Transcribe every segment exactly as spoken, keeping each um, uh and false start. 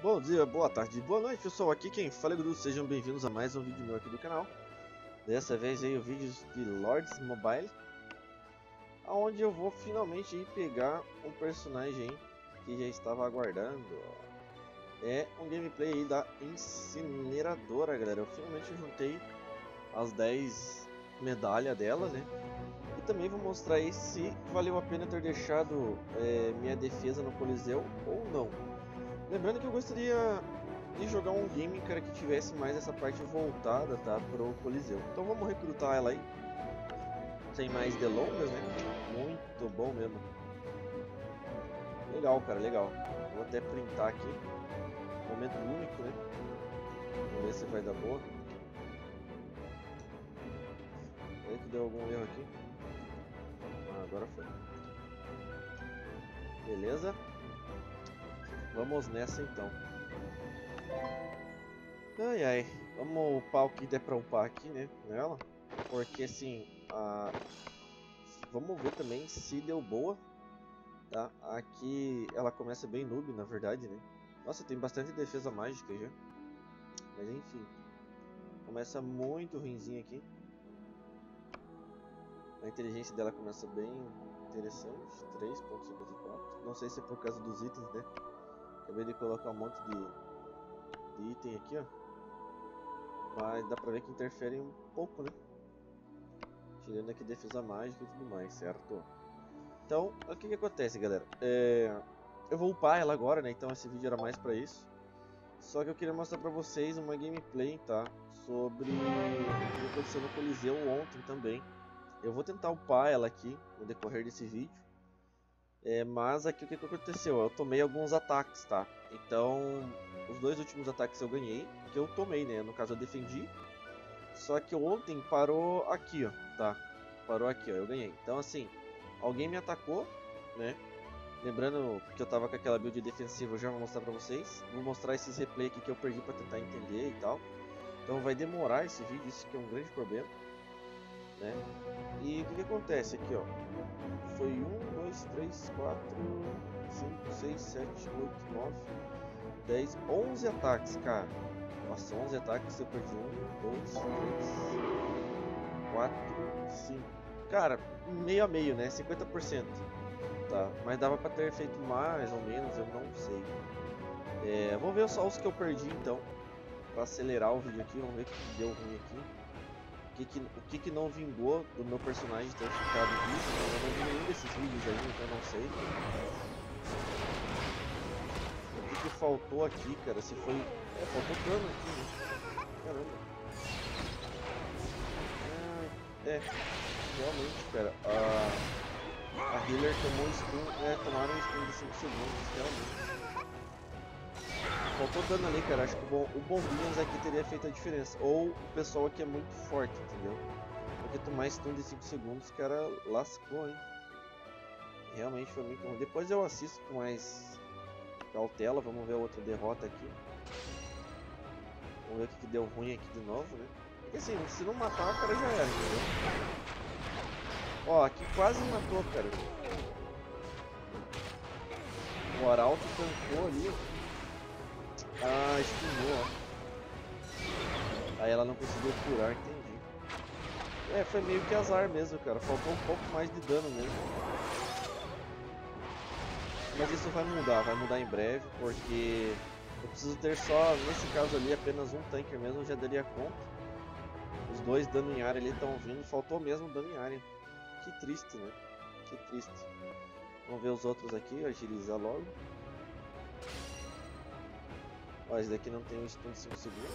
Bom dia, boa tarde, boa noite pessoal, aqui quem fala é Gudu, sejam bem-vindos a mais um vídeo meu aqui do canal. Dessa vez aí o vídeo de Lords Mobile, onde eu vou finalmente ir pegar um personagem que já estava aguardando. É um gameplay aí da Incineradora, galera. Eu finalmente juntei as dez medalhas dela, né? E também vou mostrar aí se valeu a pena ter deixado é, minha defesa no Coliseu ou não. Lembrando que eu gostaria de jogar um game, cara, que tivesse mais essa parte voltada, tá, pro Coliseu. Então vamos recrutar ela aí, sem mais delongas, né? Muito bom mesmo. Legal, cara, legal. Vou até printar aqui. Momento único, né? Vamos ver se vai dar boa. Será que deu algum erro aqui? Ah, agora foi. Beleza. Vamos nessa então. Ai ai, vamos upar o que der pra upar aqui, né, nela. Porque assim, a... vamos ver também se deu boa, tá? Aqui ela começa bem noob, na verdade, né. Nossa, tem bastante defesa mágica já. Mas enfim, começa muito ruinzinho aqui. A inteligência dela começa bem interessante, três ponto cinquenta e quatro. Não sei se é por causa dos itens, né. Acabei de colocar um monte de, de item aqui, ó. Mas dá pra ver que interfere um pouco, né? Tirando aqui defesa mágica e tudo mais, certo? Então, o que que acontece, galera? É... Eu vou upar ela agora, né? Então esse vídeo era mais pra isso. Só que eu queria mostrar pra vocês uma gameplay, tá? Sobre o que aconteceu no Coliseu ontem também. Eu vou tentar upar ela aqui no decorrer desse vídeo. É, mas aqui o que, que aconteceu? Eu tomei alguns ataques, tá? Então, os dois últimos ataques eu ganhei, que eu tomei, né? No caso eu defendi. Só que ontem parou aqui, ó, tá? Parou aqui, ó, eu ganhei. Então assim, alguém me atacou, né? Lembrando que eu tava com aquela build defensiva, eu já vou mostrar pra vocês. Vou mostrar esses replay aqui que eu perdi pra tentar entender e tal. Então vai demorar esse vídeo, isso que é um grande problema, né? E o que, que acontece aqui, ó? Foi um, dois, três, quatro, cinco, seis, sete, oito, nove, dez, onze ataques, cara. Nossa, onze ataques eu perdi. um, dois, três, quatro, cinco. Cara, meio a meio, né? cinquenta por cento. Tá, mas dava pra ter feito mais ou menos, eu não sei. É, vou ver só os que eu perdi então. Pra acelerar o vídeo aqui, vamos ver o que deu ruim aqui. O que, que, o que, que não vingou do meu personagem ter ficado vivo, né? Eu não vi nenhum desses vídeos aí, então eu não sei. O que, que faltou aqui, cara? Se foi... É, faltou dano aqui, né? Caramba. Ah, é, realmente, cara. A, a healer tomou stun, é, tomaram um stun de cinco segundos, realmente. Faltou dano ali, cara. Acho que o, bom, o Bombinhas aqui teria feito a diferença. Ou o pessoal aqui é muito forte, entendeu? Porque tomar stun de cinco segundos, cara, lascou, hein? Realmente foi muito ruim. Depois eu assisto com mais cautela. Vamos ver a outra derrota aqui. Vamos ver o que, que deu ruim aqui de novo, né? Porque assim, se não matar, o cara já era, entendeu? Ó, aqui quase matou, cara. O Arauto tancou ali. Ah, stunou, ó. Aí ela não conseguiu curar, entendi. É, foi meio que azar mesmo, cara. Faltou um pouco mais de dano mesmo. Mas isso vai mudar, vai mudar em breve, porque eu preciso ter só, nesse caso ali, apenas um tanker mesmo, já daria conta. Os dois dano em área ali estão vindo, faltou mesmo dano em área. Que triste, né? Que triste. Vamos ver os outros aqui, agilizar logo. Ó, esse daqui não tem um stun de cinco segundos.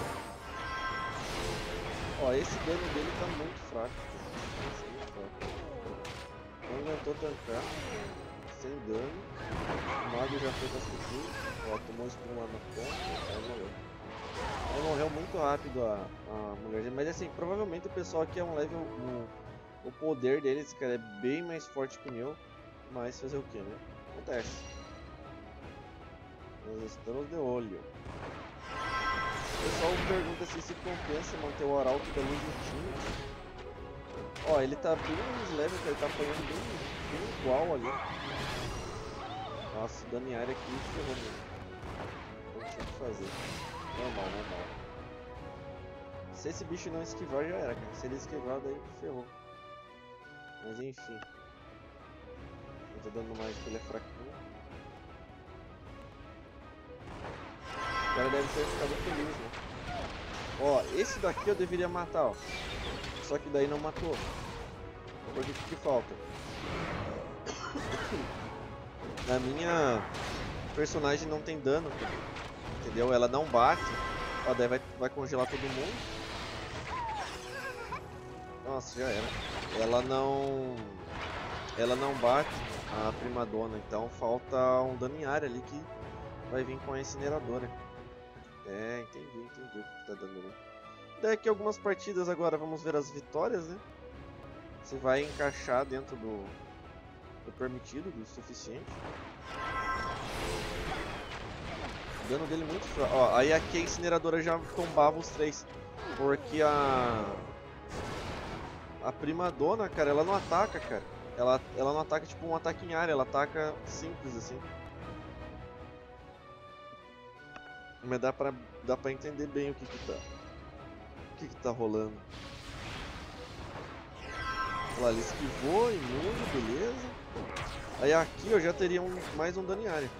Ó, esse dano dele tá muito fraco. Muito fraco. Não aguentou tancar. Sem dano. O mago já foi cascudo. Ó, tomou stun lá na ponta. Aí morreu. Aí morreu muito rápido a, a mulher. Mas assim, provavelmente o pessoal aqui é um level. Um, o poder deles, cara, é bem mais forte que o meu. Mas fazer o que, né? Acontece. Nós estamos de olho. O pessoal pergunta se se compensa manter o Arauto da luz no time. Ó, ele tá bem nos levels, ele tá apanhando bem, bem igual ali. Nossa, dano em área aqui ferrou mesmo. tem que fazer. Normal, normal. Se esse bicho não esquivar, já era, cara. Se ele esquivar, daí ferrou. Mas enfim. Eu tô dando mais que ele é fraquinho. O cara deve ter ficado feliz, né? Ó, esse daqui eu deveria matar, ó. Só que daí não matou. Porque o que, que falta? A minha personagem não tem dano, entendeu? Ela não bate. Ó, daí vai, vai congelar todo mundo. Nossa, já era. Ela não... Ela não bate a primadona, então falta um dano em área ali que vai vir com a incineradora. É, entendi, entendi o que tá dando ali. Daqui algumas partidas agora vamos ver as vitórias, né? Se vai encaixar dentro do, do permitido, do suficiente. O dano dele muito fraco. Ó, aí aqui a incineradora já tombava os três. Porque a... A primadona, cara, ela não ataca, cara. Ela, ela não ataca tipo um ataque em área, ela ataca simples assim. Mas dá pra, dá pra entender bem o que que tá, o que que tá rolando. Olha lá, ele esquivou, imune, beleza. Aí aqui eu já teria um, mais um dano em área.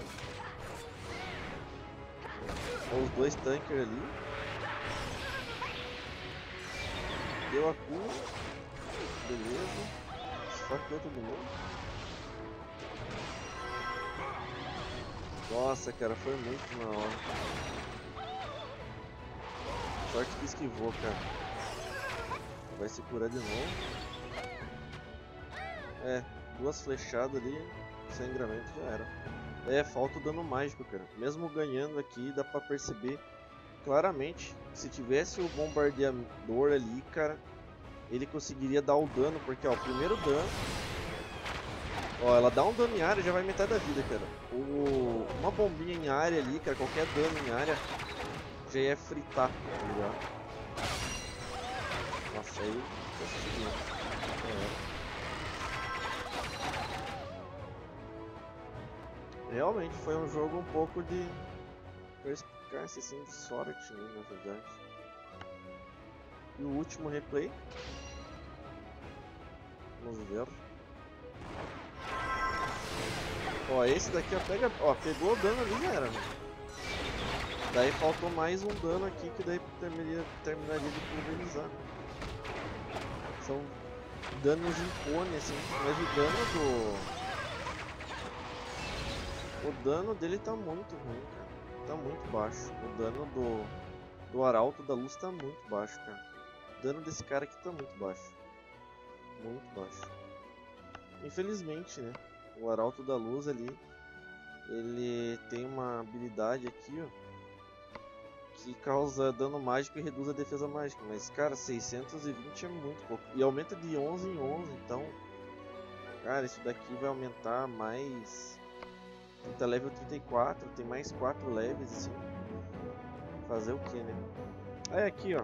Olha os dois tankers ali. Deu a cura. Beleza. Esfaqueou todo mundo. Nossa, cara, foi muito na hora. Sorte que esquivou, cara. Vai se curar de novo. É, duas flechadas ali, sangramento já era. É, falta o dano mágico, cara. Mesmo ganhando aqui, dá pra perceber claramente. Se tivesse o bombardeador ali, cara, ele conseguiria dar o dano, porque ó, o primeiro dano, ó, ela dá um dano em área, já vai metade da vida, cara. O, uma bombinha em área ali, cara, qualquer dano em área já ia fritar, tá ligado? Nossa, aí conseguiu. É. Realmente foi um jogo um pouco de perspicácia, assim, de sorte, né, na verdade. E o último replay. Vamos ver. Ó, esse daqui ó, pega, ó, pegou o dano ali, já era, mano. Daí faltou mais um dano aqui que daí terminaria, terminaria de pulverizar. São danos impone, assim, mas o dano do... O dano dele tá muito ruim, cara. Tá muito baixo. O dano do, do Arauto da Luz tá muito baixo, cara. O dano desse cara aqui tá muito baixo. Muito baixo. Infelizmente, né? O Arauto da Luz ali, ele tem uma habilidade aqui, ó, que causa dano mágico e reduz a defesa mágica. Mas, cara, seiscentos e vinte é muito pouco. E aumenta de onze em onze, então... Cara, isso daqui vai aumentar mais... Tá level trinta e quatro, tem mais quatro levels, assim. Fazer o que, né? Aí aqui, ó.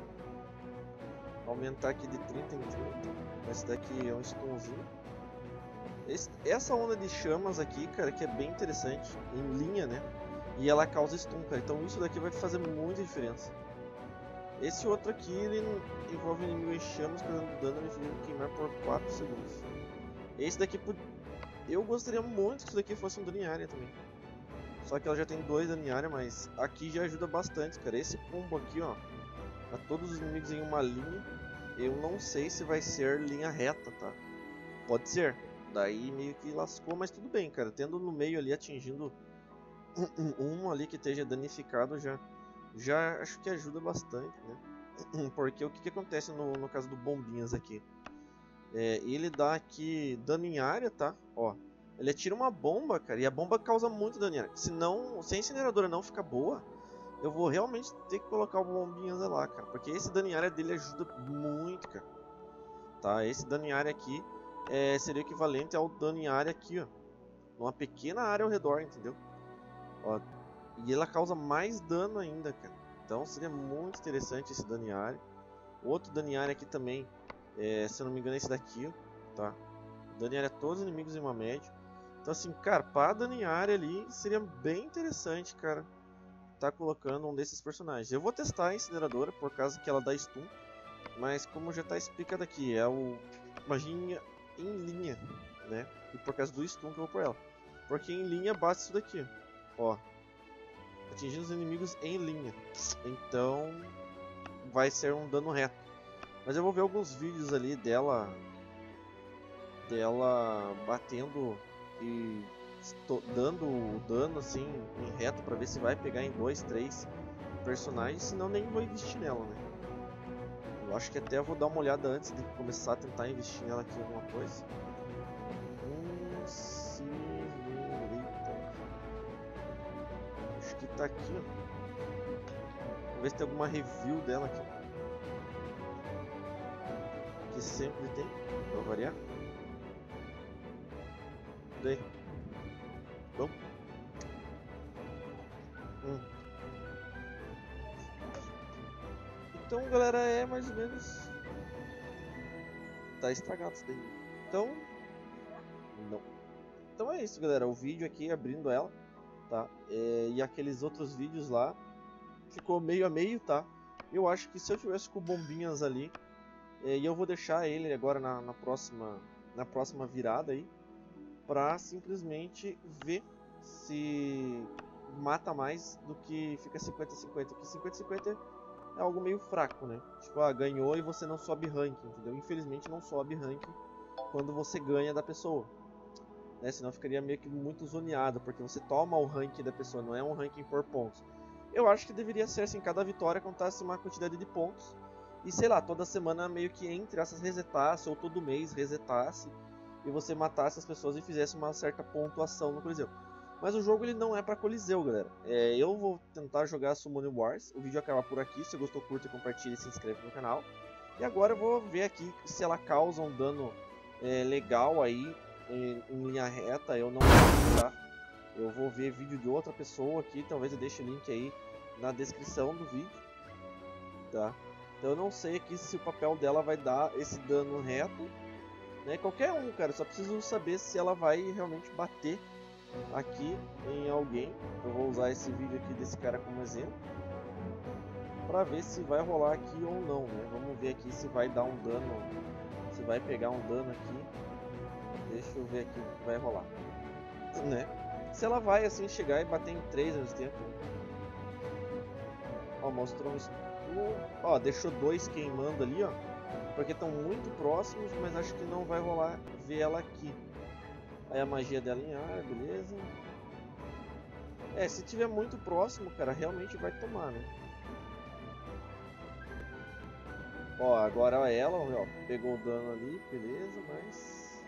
Aumentar aqui de trinta em trinta. Esse daqui é um stunzinho. Esse, essa onda de chamas aqui, cara, que é bem interessante. Em linha, né? E ela causa stun, cara. Então isso daqui vai fazer muita diferença. Esse outro aqui, ele envolve inimigo em chamas, causando dano infinito queimar por quatro segundos. Esse daqui, eu gostaria muito que isso daqui fosse um dano em área também. Só que ela já tem dois dano em área, mas aqui já ajuda bastante, cara. Esse combo aqui, ó, a todos os inimigos em uma linha, eu não sei se vai ser linha reta, tá? Pode ser. Daí meio que lascou, mas tudo bem, cara. Tendo no meio ali, atingindo um, um ali que esteja danificado, já, já acho que ajuda bastante, né? Porque o que, que acontece no, no caso do Bombinhas aqui? É, ele dá aqui dano em área, tá? Ó, ele atira uma bomba, cara, e a bomba causa muito dano em área. Se, não, se a incineradora não ficar boa, eu vou realmente ter que colocar o Bombinhas lá, cara. Porque esse dano em área dele ajuda muito, cara. Tá? Esse dano em área aqui é, seria equivalente ao dano em área aqui, ó. Numa pequena área ao redor, entendeu? Ó, e ela causa mais dano ainda, cara. Então seria muito interessante esse dano em área. Outro dano em área aqui também, é, se eu não me engano é esse daqui, ó, tá? Dano em área a todos os inimigos em uma média. Então assim, cara, para dano em área ali seria bem interessante, cara. tá colocando um desses personagens. Eu vou testar a incineradora por causa que ela dá stun, mas como já tá explicado aqui, é o magia em linha, né? E por causa do stun que eu vou por ela. Porque em linha basta isso daqui, ó. Atingindo os inimigos em linha. Então vai ser um dano reto. Mas eu vou ver alguns vídeos ali dela dela batendo e dando o dano assim em reto para ver se vai pegar em dois, três personagens, senão nem vou investir nela, né? Eu acho que até vou dar uma olhada antes de começar a tentar investir nela aqui em alguma coisa. Acho que tá aqui, ó. Vamos ver se tem alguma review dela aqui. Que sempre tem, pra variar. Daí. Bom. Hum. Então, galera, é mais ou menos... Tá estragado isso daí. Então... Não. Então é isso, galera. O vídeo aqui abrindo ela, tá? É... E aqueles outros vídeos lá ficou meio a meio, tá? Eu acho que se eu tivesse com bombinhas ali... É... E eu vou deixar ele agora na, na próxima... Na próxima virada aí. Pra simplesmente ver se mata mais do que fica cinquenta a cinquenta. Porque cinquenta a cinquenta é algo meio fraco, né? Tipo, ah, ganhou e você não sobe ranking, entendeu? Infelizmente não sobe ranking quando você ganha da pessoa, né? Senão ficaria meio que muito zoneado, porque você toma o ranking da pessoa, não é um ranking por pontos. Eu acho que deveria ser assim, cada vitória contasse uma quantidade de pontos. E sei lá, toda semana meio que entre essas resetasse, ou todo mês resetasse, e você matasse as pessoas e fizesse uma certa pontuação no Coliseu. Mas o jogo ele não é para Coliseu, galera. É, eu vou tentar jogar Summoning Wars. O vídeo acaba por aqui. Se gostou, curta, compartilha e se inscreve no canal. E agora eu vou ver aqui se ela causa um dano é, legal aí em, em linha reta. Eu não vou tá? Eu vou ver vídeo de outra pessoa aqui. Talvez eu deixe o link aí na descrição do vídeo, tá? Então eu não sei aqui se o papel dela vai dar esse dano reto, né? Qualquer um, cara. Só preciso saber se ela vai realmente bater aqui em alguém. Eu vou usar esse vídeo aqui desse cara como exemplo para ver se vai rolar aqui ou não, né? Vamos ver aqui se vai dar um dano, se vai pegar um dano aqui. Deixa eu ver aqui o que vai rolar, né? Se ela vai assim chegar e bater em três ao mesmo tempo. Ó, mostrou um stun. Ó, deixou dois queimando ali, ó, porque estão muito próximos, mas acho que não vai rolar ver ela aqui. Aí a magia dela em ar, beleza. É, se tiver muito próximo, cara, realmente vai tomar, né? Ó, agora ela, ó, pegou o dano ali, beleza, mas...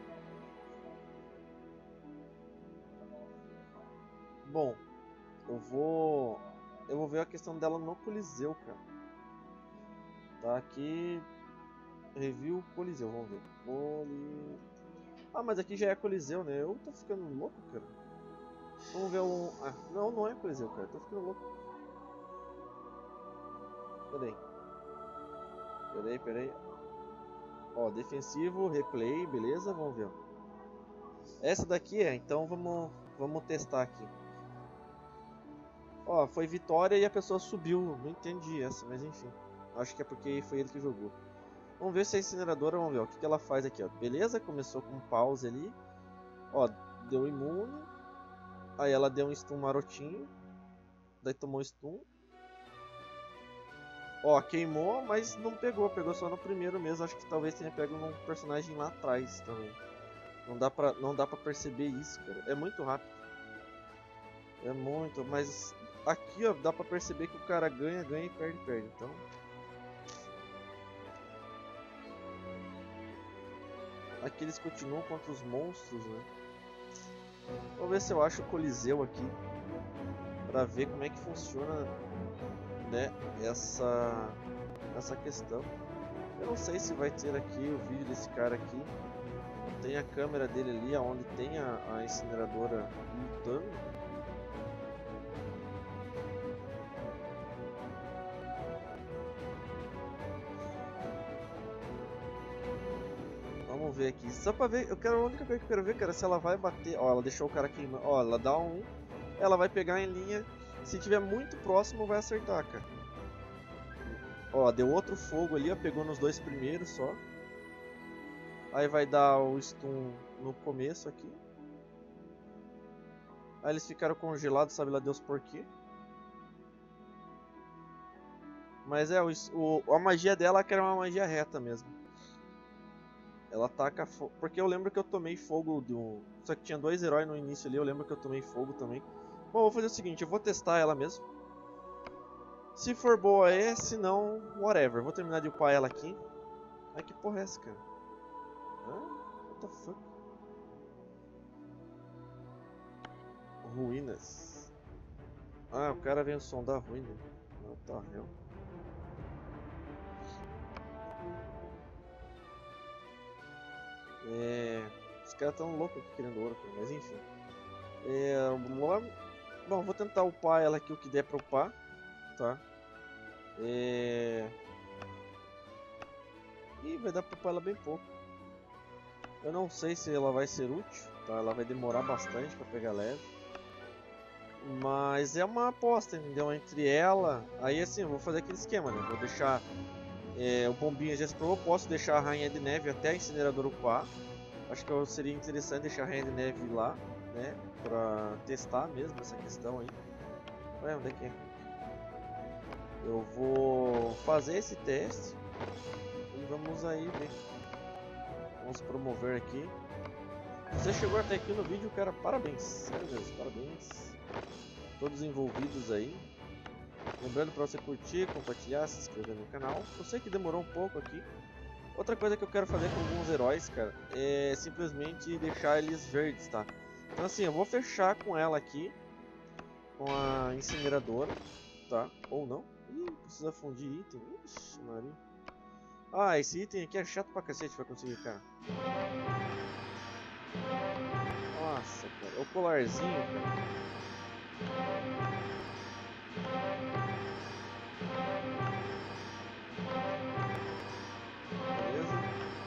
Bom, eu vou... Eu vou ver a questão dela no Coliseu, cara. Tá aqui... Review Coliseu, vamos ver. Coliseu... Ah, mas aqui já é Coliseu, né? Eu tô ficando louco, cara. Vamos ver um... Ah, não, não é Coliseu, cara. Tô ficando louco. Peraí. Peraí, peraí. Ó, defensivo, replay, beleza? Vamos ver. Essa daqui é, então vamos, vamos testar aqui. Ó, foi vitória e a pessoa subiu. Não entendi essa, mas enfim. Acho que é porque foi ele que jogou. Vamos ver se a incineradora, vamos ver ó, o que, que ela faz aqui, ó. Beleza, começou com pause ali. Ó, deu imune. Aí ela deu um stun marotinho. Daí tomou stun. Ó, queimou, mas não pegou. Pegou só no primeiro mesmo. Acho que talvez tenha pego num personagem lá atrás também. Não dá pra, não dá pra perceber isso, cara. É muito rápido. É muito, mas aqui, ó, dá pra perceber que o cara ganha, ganha e perde, perde. Então... Aqui eles continuam contra os monstros, né? Vamos ver se eu acho o Coliseu aqui pra ver como é que funciona, né, essa, essa questão. Eu não sei se vai ter aqui o vídeo desse cara aqui. Tem a câmera dele ali, onde tem a, a incineradora lutando. Vamos ver aqui, só pra ver, eu quero, a única coisa que eu quero ver, cara, se ela vai bater, ó, ela deixou o cara queimando, ó, ela dá um, ela vai pegar em linha Se tiver muito próximo, vai acertar, cara. Ó, deu outro fogo ali, ó. Pegou nos dois primeiros só. Aí vai dar o stun no começo aqui. Aí eles ficaram congelados, sabe lá Deus por quê. Mas é, o, o, a magia dela que era uma magia reta mesmo. Ela ataca fogo. Porque eu lembro que eu tomei fogo do. Só que tinha dois heróis no início ali, eu lembro que eu tomei fogo também. Bom, eu vou fazer o seguinte, eu vou testar ela mesmo. Se for boa é, se não, whatever. Vou terminar de upar ela aqui. Ai, que porra é essa, cara? Hã? What the fuck? Ruínas. Ah, o cara vem o som da ruína. Não, tá real. É... Os caras tão loucos aqui querendo ouro, cara. Mas enfim. É... Vamos lá. Bom, vou tentar upar ela aqui o que der pra upar. Tá? É... Ih, vai dar pra upar ela bem pouco. Eu não sei se ela vai ser útil. Tá? Ela vai demorar bastante pra pegar leve. Mas é uma aposta, entendeu? Entre ela... Aí assim, eu vou fazer aquele esquema, né? Vou deixar... É, o Bombinha já explorou. Posso deixar a Rainha de Neve até a Incineradora upar. Acho que seria interessante deixar a Rainha de Neve lá, né? Pra testar mesmo essa questão aí. Ué, onde é que é? Eu vou fazer esse teste. E vamos aí ver. Vamos promover aqui. Você chegou até aqui no vídeo, cara, parabéns. Sério mesmo, parabéns. Todos envolvidos aí. Lembrando para você curtir, compartilhar, se inscrever no canal. Eu sei que demorou um pouco aqui. Outra coisa que eu quero fazer com alguns heróis, cara, é simplesmente deixar eles verdes, tá? Então assim, eu vou fechar com ela aqui. Com a incineradora, tá? Ou não. Ih, precisa fundir item. Ixi, Maria. Ah, esse item aqui é chato pra cacete pra conseguir, cara. Nossa, cara. É o colarzinho, cara. Beleza.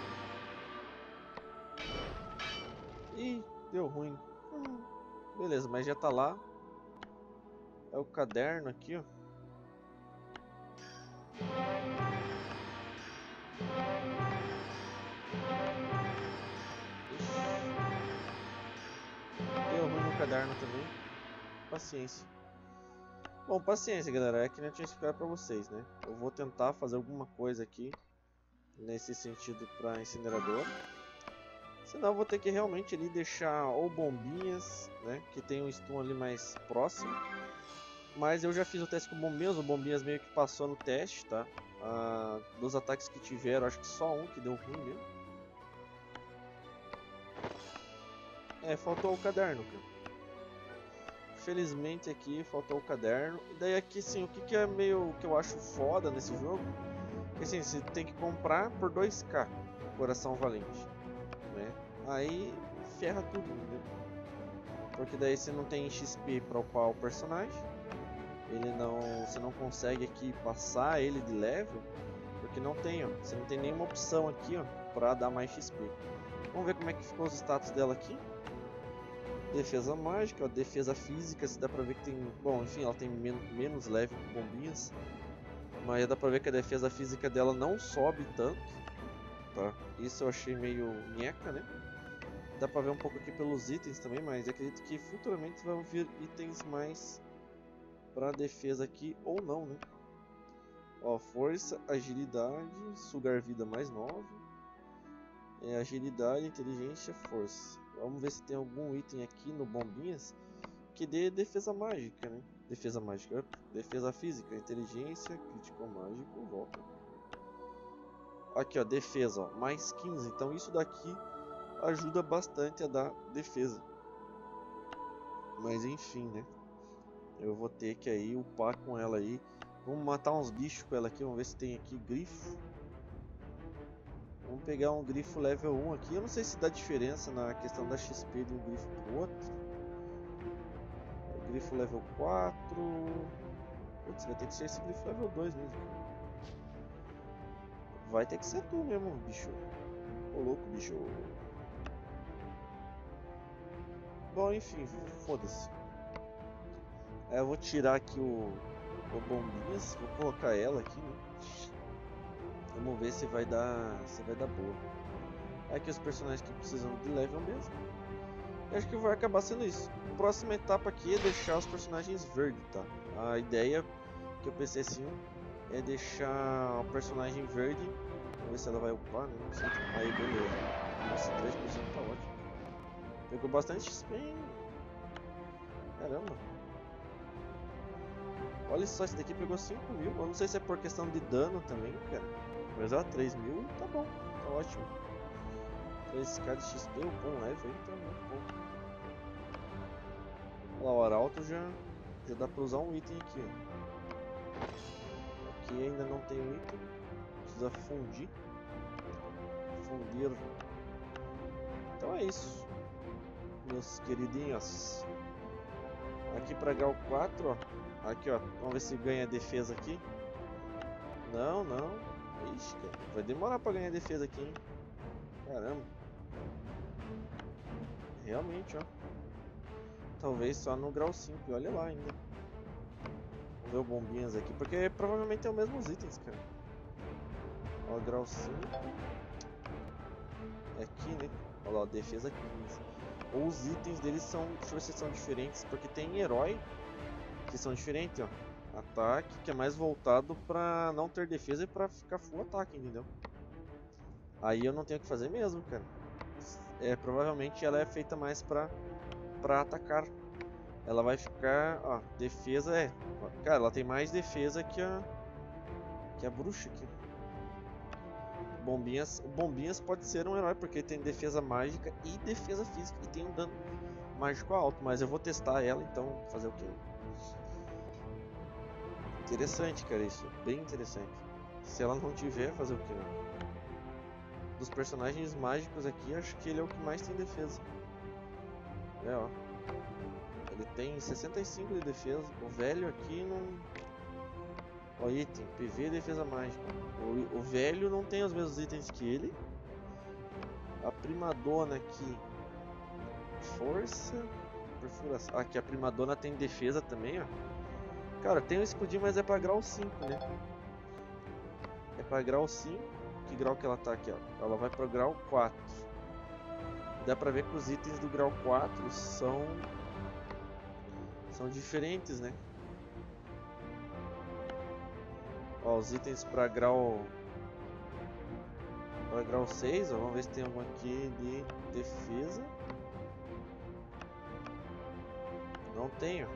Ih, deu ruim. Hum, beleza, mas já tá lá. É o caderno aqui, ó. Deu ruim no caderno também. Paciência. Bom, paciência, galera. É que nem eu tinha explicado pra vocês, né? Eu vou tentar fazer alguma coisa aqui nesse sentido pra incinerador. Senão eu vou ter que realmente ali deixar ou bombinhas, né? Que tem um stun ali mais próximo. Mas eu já fiz o teste com bombinhas. O bombinhas meio que passou no teste, tá? Ah, dos ataques que tiveram, acho que só um que deu ruim mesmo. É, faltou o caderno, cara. Felizmente aqui faltou o caderno. E daí aqui sim, o que, que é meio que eu acho foda nesse jogo? Que assim, você tem que comprar por dois K Coração Valente, né? Aí ferra tudo, entendeu? Porque daí você não tem X P para upar o personagem. Ele não, você não consegue aqui passar ele de level, porque não tem, ó. Você não tem nenhuma opção aqui, ó, para dar mais X P. Vamos ver como é que ficou os status dela aqui. Defesa mágica, ó, defesa física, se dá pra ver que tem... Bom, enfim, ela tem men menos level que bombinhas. Mas dá pra ver que a defesa física dela não sobe tanto, tá? Isso eu achei meio nheca, né? Dá pra ver um pouco aqui pelos itens também, mas acredito que futuramente vão vir itens mais pra defesa aqui, ou não, né? Ó, força, agilidade, sugar vida mais nove. É, agilidade, inteligência, força. Vamos ver se tem algum item aqui no bombinhas que dê defesa mágica, né? Defesa mágica, defesa física, inteligência, crítico mágico, volta. Aqui ó, defesa, ó, mais quinze. Então isso daqui ajuda bastante a dar defesa. Mas enfim, né? Eu vou ter que aí upar com ela aí. Vamos matar uns bichos com ela aqui, vamos ver se tem aqui grifo. Vamos pegar um grifo level um aqui. Eu não sei se dá diferença na questão da X P de um grifo pro outro. O grifo level quatro. Putz, vai ter que ser esse grifo level dois mesmo. Vai ter que ser tu mesmo, bicho. Ô louco, bicho. Bom, enfim, foda-se. Aí eu vou tirar aqui o, o bombinhas, vou colocar ela aqui, né? Vamos ver se vai dar, se vai dar boa. Aqui os personagens que precisam de level mesmo. Eu acho que vai acabar sendo isso. A próxima etapa aqui é deixar os personagens verdes, tá? A ideia que eu pensei assim é deixar o personagem verde. Vamos ver se ela vai upar, né? Não sei. Aí, beleza. Nossa, três por cento tá ótimo. Pegou bastante X P, hein? Caramba. Olha só, esse daqui pegou cinco mil. Eu não sei se é por questão de dano também, cara. Mas ó, três mil tá bom. Tá ótimo. três K de X P, o bom level aí, tá muito bom. Olha lá, o Arauto já, já dá pra usar um item aqui, ó. Aqui ainda não tem um item. Precisa fundir. Fundir. Então é isso, meus queridinhos. Aqui pra grau quatro, ó. Aqui, ó. Vamos ver se ganha defesa aqui. Não, não. Ixi, cara. Vai demorar pra ganhar defesa aqui, hein. Caramba. Realmente, ó. Talvez só no grau cinco. E olha lá ainda. Vamos ver o bombinhas aqui. Porque provavelmente é os mesmos itens, cara. Ó, grau cinco. É aqui, né? Olha lá, defesa quinze. Ou os itens deles são. Deixa eu ver se são diferentes. Porque tem herói que são diferentes, ó. Ataque, que é mais voltado pra não ter defesa e pra ficar full ataque, entendeu? Aí eu não tenho o que fazer mesmo, cara. É, provavelmente ela é feita mais pra, pra atacar. Ela vai ficar, ó, defesa é... Cara, ela tem mais defesa que a... Que a bruxa aqui. Bombinhas, Bombinhas pode ser um herói, porque tem defesa mágica e defesa física. E tem um dano mágico alto, mas eu vou testar ela, então fazer o quê? Interessante, cara, isso. Bem interessante. Se ela não tiver, fazer o quê? Dos personagens mágicos aqui, acho que ele é o que mais tem defesa. É, ó. Ele tem sessenta e cinco de defesa. O velho aqui não... Ó, item, P V e defesa mágica. O, o velho não tem os mesmos itens que ele. A primadona aqui... Força... Perfuração. Aqui a primadona tem defesa também, ó. Cara, tem um escudinho, mas é pra grau cinco, né? É pra grau cinco. Que grau que ela tá aqui, ó? Ela vai pra grau quatro. Dá pra ver que os itens do grau quatro são... São diferentes, né? Ó, os itens pra grau... Pra grau seis, ó. Vamos ver se tem algum aqui de defesa. Não tenho.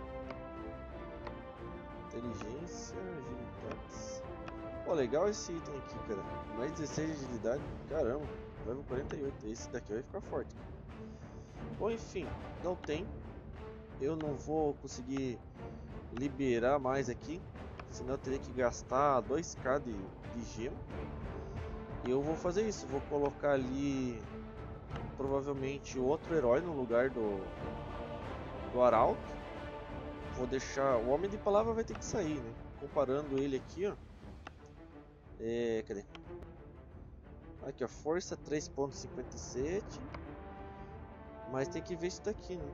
Inteligência, agilidade. Pô, legal esse item aqui, cara. Mais dezesseis de agilidade. Caramba, level quarenta e oito. Esse daqui vai ficar forte. Bom, enfim, não tem. Eu não vou conseguir liberar mais aqui. Senão eu teria que gastar dois K de, de gema. E eu vou fazer isso. Vou colocar ali provavelmente outro herói no lugar do, do Arauto. Vou deixar... O Homem de Palavra vai ter que sair, né? Comparando ele aqui, ó. É... Cadê? Aqui, ó. Força três ponto cinquenta e sete. Mas tem que ver isso daqui, né?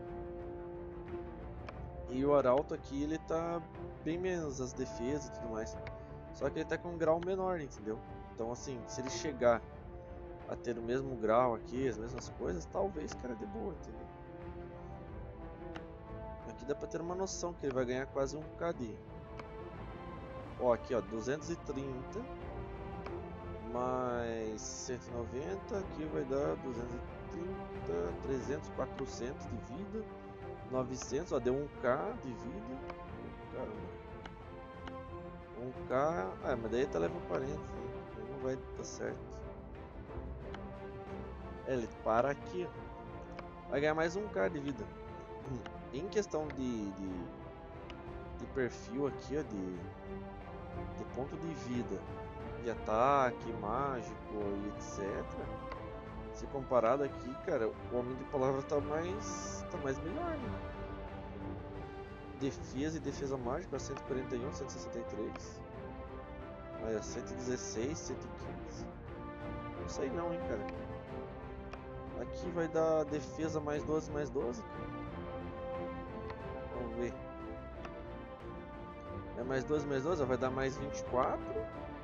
E o Arauto aqui, ele tá bem menos as defesas e tudo mais. Só que ele tá com um grau menor, entendeu? Então, assim, se ele chegar a ter o mesmo grau aqui, as mesmas coisas, talvez, cara, de boa, entendeu? Aqui dá pra ter uma noção que ele vai ganhar quase um K D. Ó, aqui, ó, duzentos e trinta mais cento e noventa, aqui vai dar duzentos e trinta, trezentos, quatrocentos de vida, novecentos, ó, deu um K de vida. Caramba. um K, ah, mas daí tá level quarenta, né? Não vai dar certo. É, ele para aqui, ó. Vai ganhar mais um K de vida. Em questão de, de, de perfil aqui, ó, de, de ponto de vida, de ataque, mágico e etcétera. Se comparado aqui, cara, o Homem de Palavra tá mais, tá mais melhor, né? Defesa e defesa mágica, cento e quarenta e um, cento e sessenta e três. Olha, cento e dezesseis, cento e quinze. Não sei não, hein, cara. Aqui vai dar defesa mais doze, mais doze, cara. Vamos ver. mais doze, mais doze, vai dar mais vinte e quatro.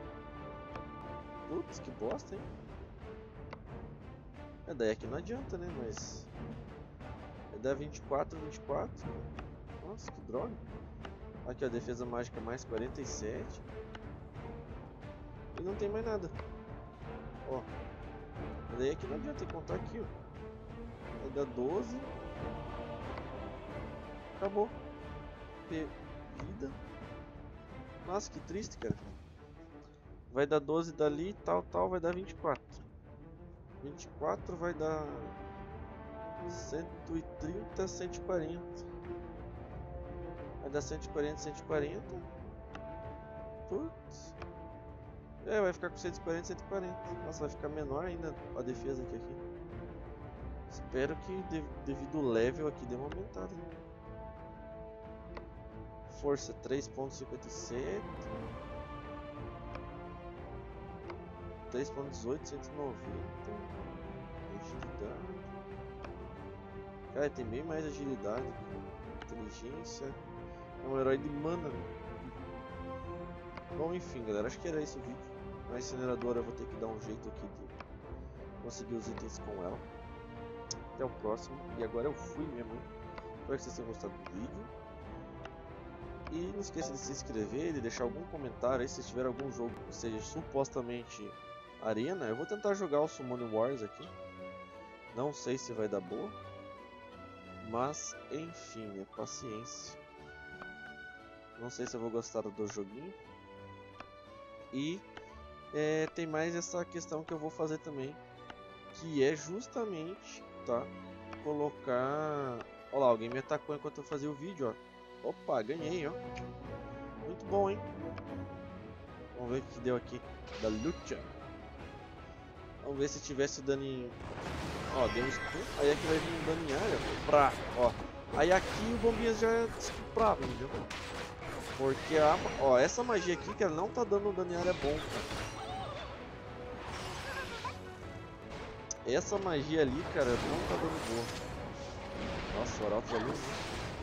Putz, que bosta, hein? É, daí aqui não adianta, né? Mas... vai dar vinte e quatro, vinte e quatro. Nossa, que droga. Aqui, a defesa mágica mais quarenta e sete. E não tem mais nada. Ó. Daí aqui não adianta, tem que contar aqui, ó. Vai dar doze. Acabou. Vida. Nossa, que triste, cara. Vai dar doze dali, tal, tal, vai dar vinte e quatro. vinte e quatro vai dar cento e trinta, cento e quarenta. Vai dar cento e quarenta, cento e quarenta. Putz. É, vai ficar com cento e quarenta, cento e quarenta. Nossa, vai ficar menor ainda a defesa aqui. aqui. Espero que devido ao level aqui dê uma aumentada. Né? Força três ponto cinquenta e sete. três ponto dezoito, cento e noventa. Agilidade. Cara, tem bem mais agilidade. Inteligência. É um herói de mana. Bom, enfim, galera. Acho que era esse o vídeo. A incineradora eu vou ter que dar um jeito aqui de conseguir os itens com ela. Até o próximo. E agora eu fui mesmo. Espero que vocês tenham gostado do vídeo. E não esqueça de se inscrever, de deixar algum comentário aí se tiver algum jogo que seja supostamente arena. Eu vou tentar jogar o Summoning Wars aqui. Não sei se vai dar boa. Mas, enfim, é paciência. Não sei se eu vou gostar do joguinho. E é, tem mais essa questão que eu vou fazer também. Que é justamente, tá? Colocar... Olha lá, alguém me atacou enquanto eu fazia o vídeo, ó. Opa, ganhei, ó. Muito bom, hein? Vamos ver o que deu aqui. Da luta. Vamos ver se tivesse dano em... Ó, deu um stun. Aí aqui vai vir um dano em área. Pra, ó. Aí aqui o Bombinhas já é estuprado, entendeu? Porque a... Ó, essa magia aqui, que ela não tá dando um dano em área bom, cara. Essa magia ali, cara, não tá dando boa. Nossa, o Arauto ali, né?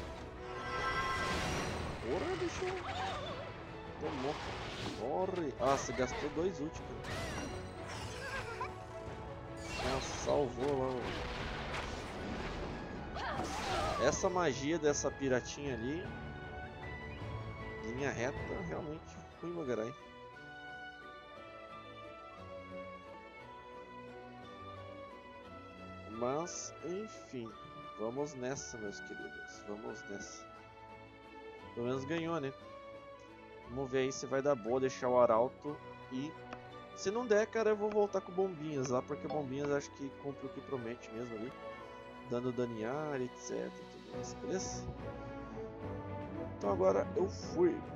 Porra, bicho. Tomou. Morre. Ah, você gastou dois ult, cara. Ah, salvou lá. Essa magia dessa piratinha ali. Linha reta, realmente ruim, Magarai. Mas, enfim. Vamos nessa, meus queridos. Vamos nessa. Pelo menos ganhou, né? Vamos ver aí se vai dar boa deixar o Arauto. E se não der, cara, eu vou voltar com Bombinhas lá. Porque Bombinhas acho que cumpre o que promete mesmo ali. Dando dano em área, etc. Tudo mais, beleza? Então agora eu fui.